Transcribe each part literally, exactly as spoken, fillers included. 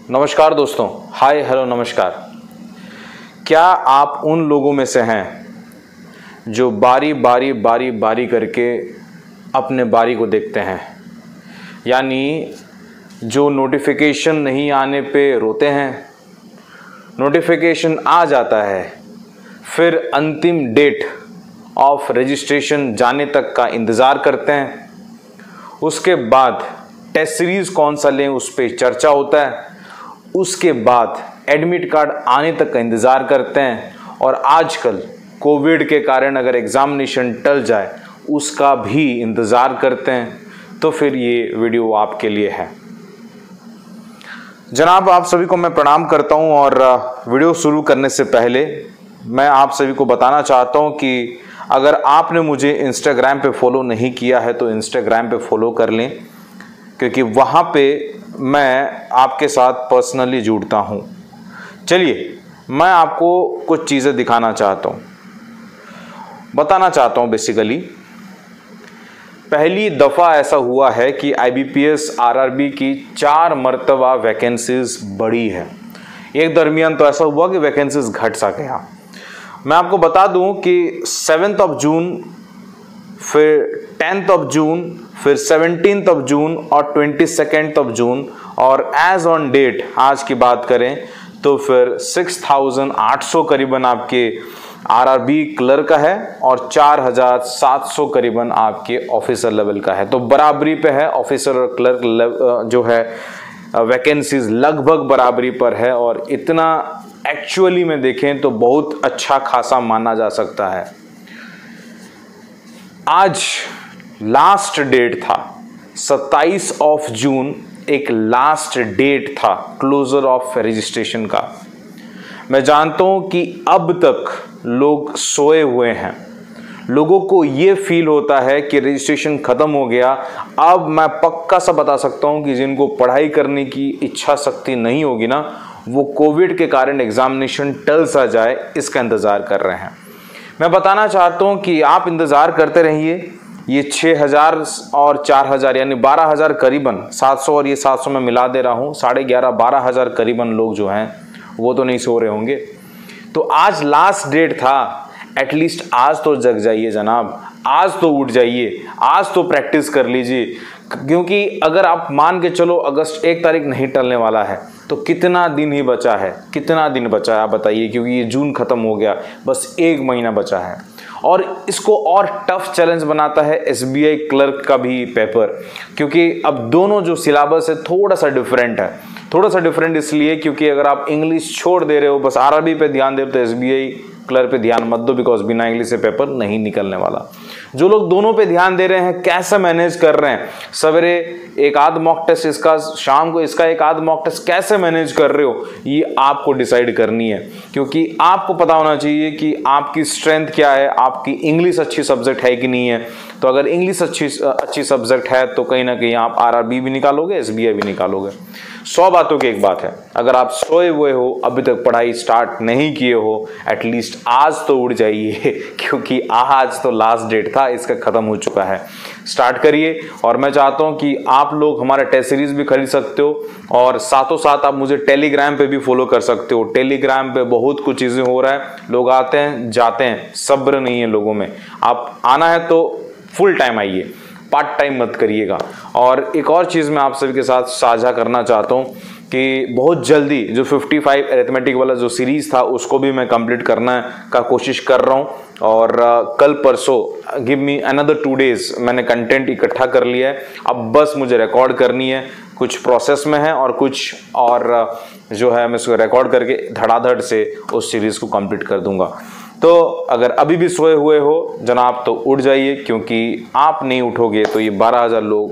नमस्कार दोस्तों, hi hello नमस्कार। क्या आप उन लोगों में से हैं जो बारी बारी बारी बारी करके अपने बारी को देखते हैं, यानी जो नोटिफिकेशन नहीं आने पे रोते हैं, नोटिफिकेशन आ जाता है फिर अंतिम डेट ऑफ रजिस्ट्रेशन जाने तक का इंतज़ार करते हैं, उसके बाद टेस्ट सीरीज़ कौन सा लें उस पर चर्चा होता है, उसके बाद एडमिट कार्ड आने तक का इंतज़ार करते हैं और आजकल कोविड के कारण अगर एग्ज़ामिनेशन टल जाए उसका भी इंतज़ार करते हैं। तो फिर ये वीडियो आपके लिए है। जनाब, आप सभी को मैं प्रणाम करता हूं और वीडियो शुरू करने से पहले मैं आप सभी को बताना चाहता हूं कि अगर आपने मुझे इंस्टाग्राम पे फॉलो नहीं किया है तो इंस्टाग्राम पे फॉलो कर लें, क्योंकि वहाँ पे मैं आपके साथ पर्सनली जुड़ता हूँ। चलिए, मैं आपको कुछ चीज़ें दिखाना चाहता हूँ, बताना चाहता हूँ। बेसिकली पहली दफ़ा ऐसा हुआ है कि I B P S R R B की चार मरतबा वैकेंसीज बढ़ी है। एक दरमियान तो ऐसा हुआ कि वैकेंसीज घट सा गया। मैं आपको बता दूं कि सेवेंथ ऑफ जून, फिर टेंथ ऑफ जून, फिर सेवनटीन्थ ऑफ जून और ट्वेंटी सेकेंड ऑफ जून, और एज ऑन डेट आज की बात करें तो फिर सिक्स थाउजेंड आठ सौ करीबन आपके आर आर बी क्लर्क का है और चार हज़ार सात सौ करीबन आपके ऑफिसर लेवल का है। तो बराबरी पे है, ऑफिसर और क्लर्क जो है वैकेंसीज लगभग बराबरी पर है, और इतना एक्चुअली में देखें तो बहुत अच्छा खासा माना जा सकता है। आज लास्ट डेट था, सत्ताईस ऑफ जून एक लास्ट डेट था क्लोजर ऑफ रजिस्ट्रेशन का। मैं जानता हूं कि अब तक लोग सोए हुए हैं, लोगों को ये फील होता है कि रजिस्ट्रेशन खत्म हो गया। अब मैं पक्का सा बता सकता हूं कि जिनको पढ़ाई करने की इच्छा शक्ति नहीं होगी ना, वो कोविड के कारण एग्जामिनेशन टल सा जाए इसका इंतज़ार कर रहे हैं। मैं बताना चाहता हूं कि आप इंतज़ार करते रहिए। ये छः हज़ार और चार हज़ार यानी बारह हज़ार करीबन, सात सौ और ये सात सौ में मिला दे रहा हूँ, साढ़े ग्यारह बारह हज़ार करीबन लोग जो हैं वो तो नहीं सो रहे होंगे। तो आज लास्ट डेट था, एटलीस्ट आज तो जग जाइए जनाब, आज तो उठ जाइए, आज तो प्रैक्टिस कर लीजिए। क्योंकि अगर आप मान के चलो अगस्त एक तारीख नहीं टलने वाला है तो कितना दिन ही बचा है, कितना दिन बचा है आप बताइए। क्योंकि ये जून खत्म हो गया, बस एक महीना बचा है। और इसको और टफ चैलेंज बनाता है एस बी आई क्लर्क का भी पेपर, क्योंकि अब दोनों जो सिलेबस है थोड़ा सा डिफरेंट है। थोड़ा सा डिफरेंट इसलिए क्योंकि अगर आप इंग्लिश छोड़ दे रहे हो, बस आर आर बी पे ध्यान दे रहे हो, तो एस बी आई क्लर्क पे ध्यान मत दो, बिकॉज बिना इंग्लिश से पेपर नहीं निकलने वाला। जो लोग दोनों पे ध्यान दे रहे हैं, कैसे मैनेज कर रहे हैं, सवेरे एक आध मॉक टेस्ट इसका, शाम को इसका एक आध मॉक टेस्ट, कैसे मैनेज कर रहे हो, ये आपको डिसाइड करनी है। क्योंकि आपको पता होना चाहिए कि आपकी स्ट्रेंथ क्या है, आपकी इंग्लिश अच्छी सब्जेक्ट है कि नहीं है। तो अगर इंग्लिश अच्छी अच्छी सब्जेक्ट है तो कहीं ना कहीं आप आर आर बी भी निकालोगे, एस बी आई भी निकालोगे। सौ बातों की एक बात है, अगर आप सोए हुए हो, अभी तक पढ़ाई स्टार्ट नहीं किए हो, एटलीस्ट आज तो उठ जाइए, क्योंकि आज तो लास्ट डेट था, इसका खत्म हो चुका है। स्टार्ट करिए। और मैं चाहता हूं कि आप लोग हमारा टेस्ट सीरीज भी खरीद सकते हो, और साथों साथ आप मुझे टेलीग्राम पे भी फॉलो कर सकते हो। टेलीग्राम पे बहुत कुछ चीजें हो रहा है, लोग आते हैं जाते हैं, सब्र नहीं है लोगों में। आप आना है तो फुल टाइम आइए, पार्ट टाइम मत करिएगा। और एक और चीज़ मैं आप सभी के साथ साझा करना चाहता हूँ कि बहुत जल्दी जो पचपन अरिथमेटिक वाला जो सीरीज़ था उसको भी मैं कंप्लीट करना का कोशिश कर रहा हूँ। और uh, कल परसों, give me another two days, मैंने कंटेंट इकट्ठा कर लिया है। अब बस मुझे रिकॉर्ड करनी है, कुछ प्रोसेस में है और कुछ और uh, जो है मैं उसको रिकॉर्ड करके धड़ाधड़ से उस सीरीज़ को कंप्लीट कर दूंगा। तो अगर अभी भी सोए हुए हो जनाब तो उठ जाइए, क्योंकि आप नहीं उठोगे तो ये बारह हज़ार लोग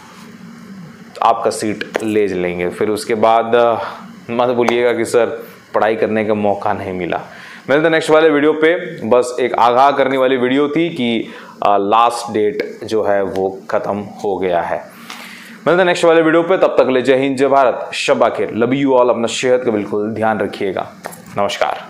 आपका सीट ले लेंगे। फिर उसके बाद मत बोलिएगा कि सर पढ़ाई करने का मौका नहीं मिला। मिलते नेक्स्ट वाले वीडियो पे। बस एक आगाह करने वाली वीडियो थी कि लास्ट डेट जो है वो ख़त्म हो गया है। मिलते नेक्स्ट वाले वीडियो पे, तब तक ले जय हिंद, जय भारत, शब्बा खैर, लव यू ऑल। अपना सेहत का बिल्कुल ध्यान रखिएगा। नमस्कार।